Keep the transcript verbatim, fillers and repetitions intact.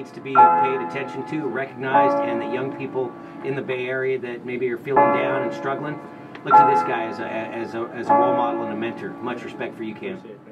needs to be paid attention to, recognized, and that young people in the Bay Area that maybe are feeling down and struggling, look to this guy as a, as a, as a role model and a mentor. Much respect for you, Cam.